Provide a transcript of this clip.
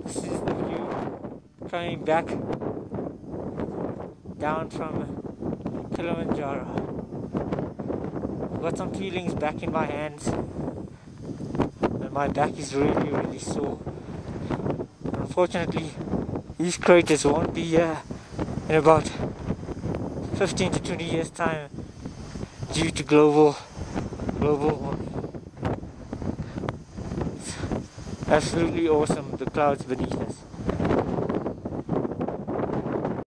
This is the view coming back down from Kilimanjaro. I've got some feelings back in my hands and my back is really sore. Unfortunately, these craters won't be here in about 15 to 20 years time due to global warming. It's absolutely awesome, the clouds beneath us.